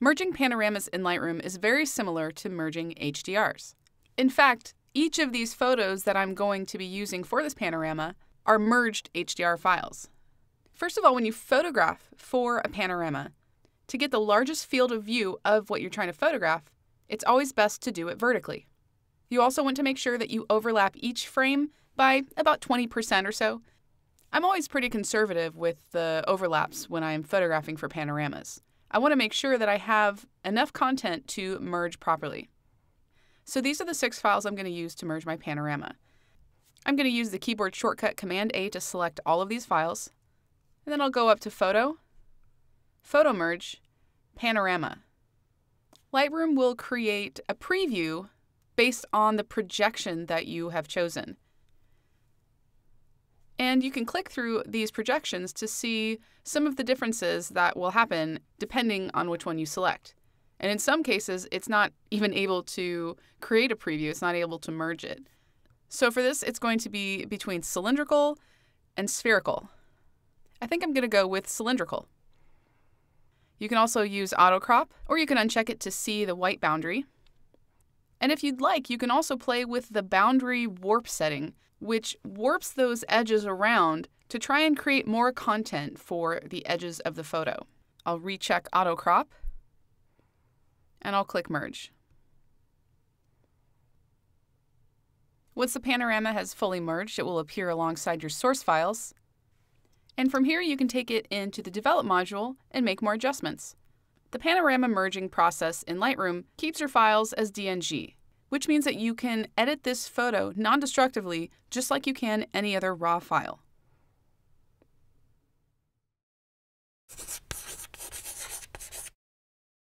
Merging panoramas in Lightroom is very similar to merging HDRs. In fact, each of these photos that I'm going to be using for this panorama are merged HDR files. First of all, when you photograph for a panorama, to get the largest field of view of what you're trying to photograph, it's always best to do it vertically. You also want to make sure that you overlap each frame by about 20% or so. I'm always pretty conservative with the overlaps when I'm photographing for panoramas. I want to make sure that I have enough content to merge properly. So these are the 6 files I'm going to use to merge my panorama. I'm going to use the keyboard shortcut Command-A to select all of these files. And then I'll go up to Photo, Photo Merge, Panorama. Lightroom will create a preview based on the projection that you have chosen. And you can click through these projections to see some of the differences that will happen depending on which one you select. And in some cases, it's not even able to create a preview. It's not able to merge it. So for this, it's going to be between cylindrical and spherical. I think I'm going to go with cylindrical. You can also use auto crop, or you can uncheck it to see the white boundary. And if you'd like, you can also play with the boundary warp setting, which warps those edges around to try and create more content for the edges of the photo. I'll recheck auto crop, and I'll click merge. Once the panorama has fully merged, it will appear alongside your source files. And from here, you can take it into the Develop module and make more adjustments. The panorama merging process in Lightroom keeps your files as DNG, which means that you can edit this photo non-destructively just like you can any other RAW file.